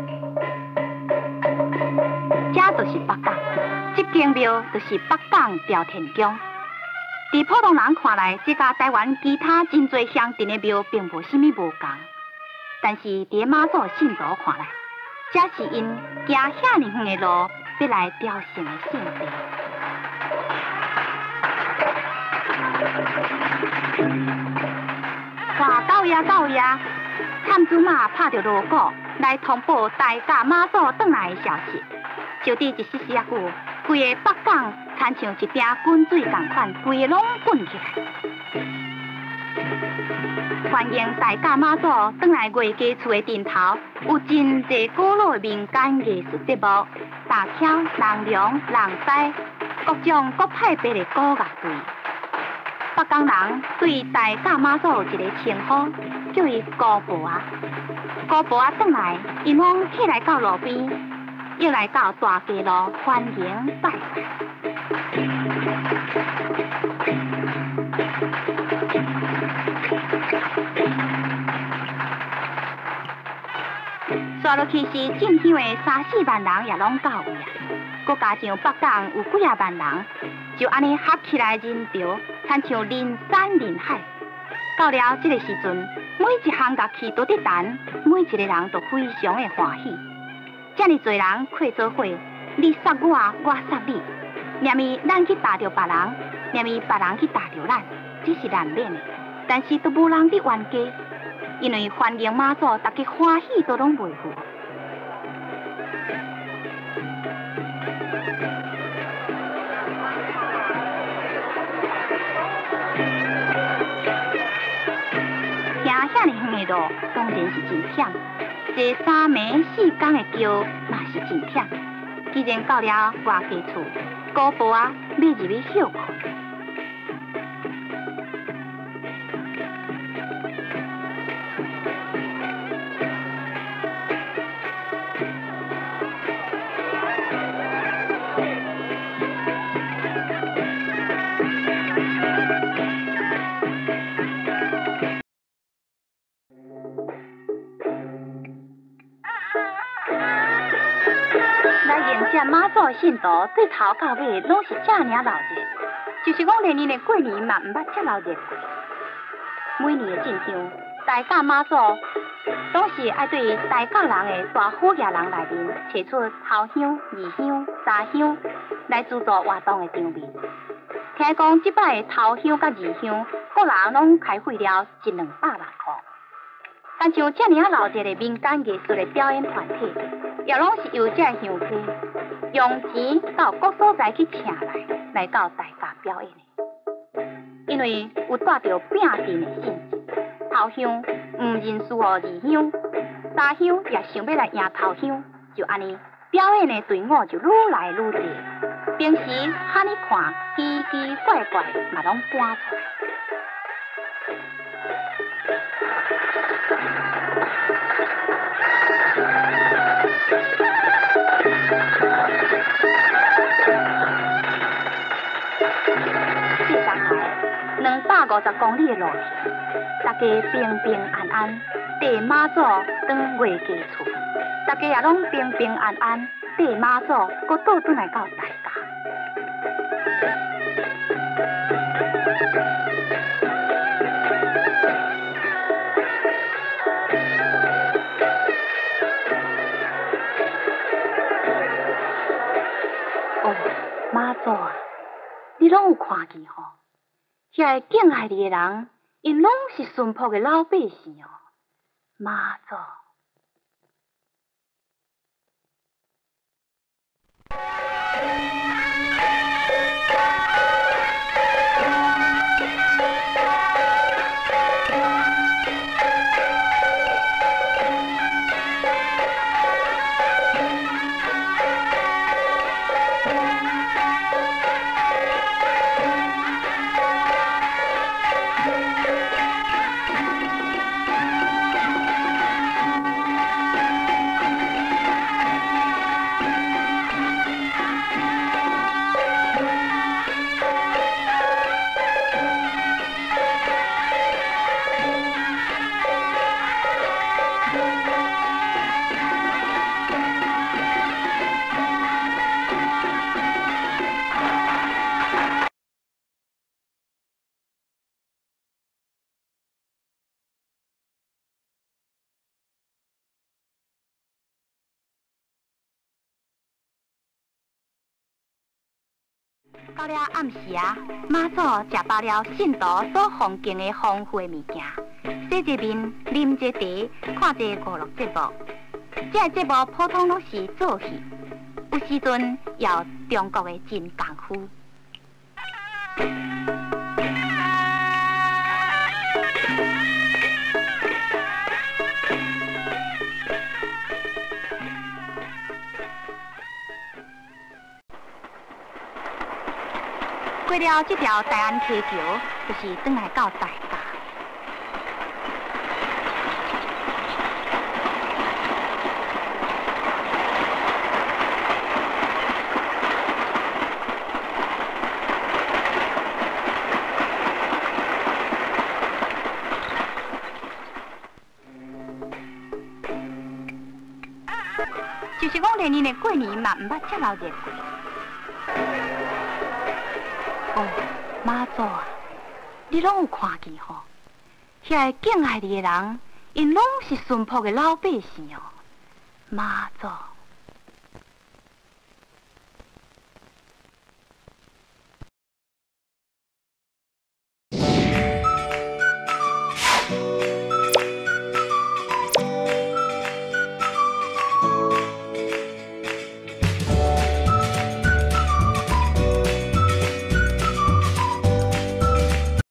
这就是北港，这间庙就是北港朝天宫。伫普通人看来，这甲台湾其他真侪乡镇的庙并无甚物无共，但是伫马祖信徒看来，这是因行遐尼远的路，要来朝圣的圣地。哇，到呀！探子马拍着锣鼓来通报大甲马祖转来的消息，就伫一时仔久，规个北港亲像一鼎滚水同款，规个拢滚起来。欢迎大甲马祖转来月家厝的顶头，有真侪古老的民间艺术节目，大巧、人龙、人狮，各种各派别的古乐队。北港人对大甲妈祖有一个称呼，叫伊姑婆啊。姑婆啊转来，因拢起来到路边，又来到大街路欢迎拜拜。刷落去是进香的3、4万人也拢到位啊，搁加上北港有几啊万人，就安尼合起来人潮，亲像人山人海。到了这个时阵，每一项乐器都在弹，每一个人都非常的欢喜。这么多人配做伙，你杀我，我杀你，念伊咱去打着别人，念伊别人去打着咱，这是难免的。但是都无人去冤家。因为欢迎妈祖，大家欢喜都拢袂赴。行遐尼远的路，当然是真忝。坐3暝4天的轿，嘛是真忝。既然到了外家厝，姑婆啊，要入去休困。妈祖的信徒对头到尾拢是这尔闹热，就是讲连年的过年嘛唔捌这闹热过。每年的进香，大甲妈祖总是爱对大甲人的大好野人内面找出头香、二香、三香来资助活动的场面。听讲即摆的头香甲二香，个人拢开费了100-200万块。但像这尔闹热的民间艺术的表演团体，也拢是由这香客用钱到各所在去请来到大甲表演的。因为有带着拼阵的性质，头香唔认输二香，三香也想要来赢头香，就安尼表演的队伍就愈来愈多。平时哈你看奇奇怪怪嘛拢搬出来。这上来250公里的路程，大家平平安安，缀妈祖转月家厝，大家也拢平平安安，缀妈祖搁倒转来到大家。哦，妈祖啊，你拢有看见吼？遐个敬爱你的人，因拢是淳朴的老百姓哦，妈祖。 到了暗时啊，妈祖食饱了信徒所奉敬的丰富的物件，洗一面，啉一茶，看一娱乐节目。这个节目普通拢是做戏，有时阵要中国的真功夫。过了这条大安溪桥，就是转来到大甲。就是讲连年的过年嘛，唔捌接老热过。哦，妈祖啊，你拢有看见吼？遐个敬爱你的人，因拢是淳朴的老百姓哦，妈祖。